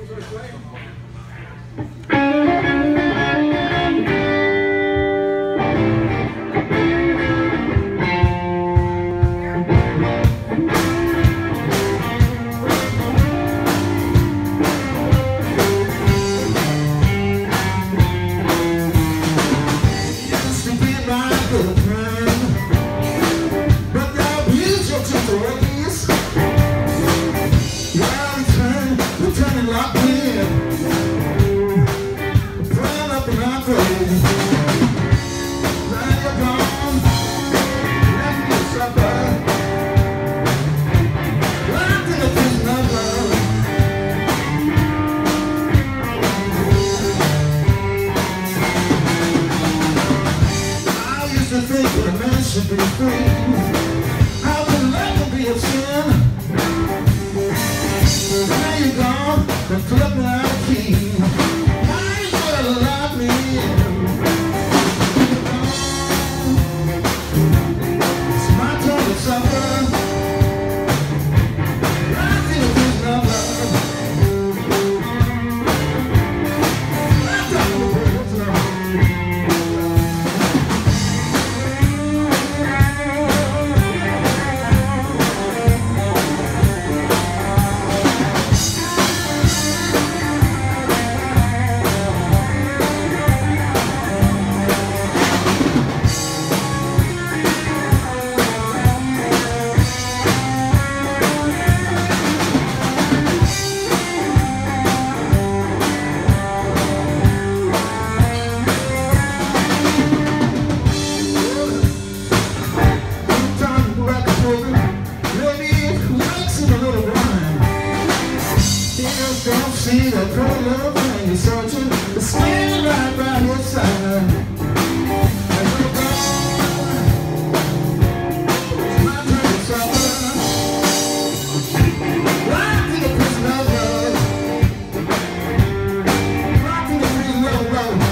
Should be free. How can life be a sin? Now you're gone, the club now key. Now you gotta lock me in. It's my turn to suffer. I feel a prisoner of love. I got no prisoner. Don't see that pretty little thing you're searching. It's standing right by your side. And you're gone. It's my turn to suffer. Right to the prison of love. Right to the prison of love.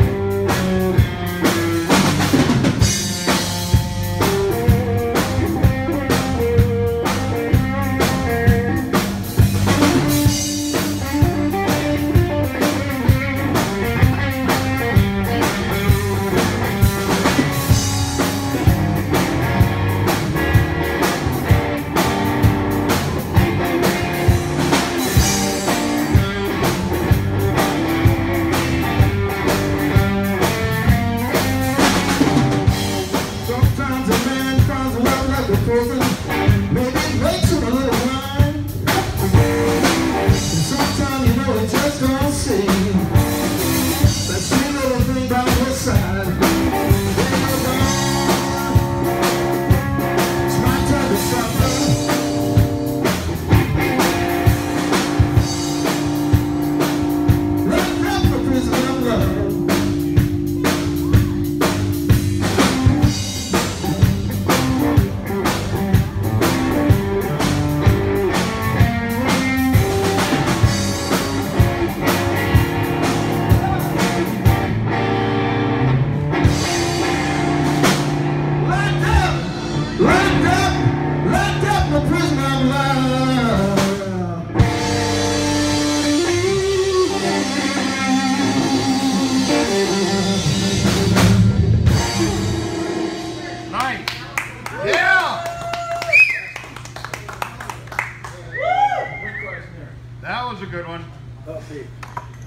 Maybe it makes him a little blind. Sometimes you know he just don't see that sweet little thing by your side. It's my turn to suffer. Locked up for prison of love. That was a good one.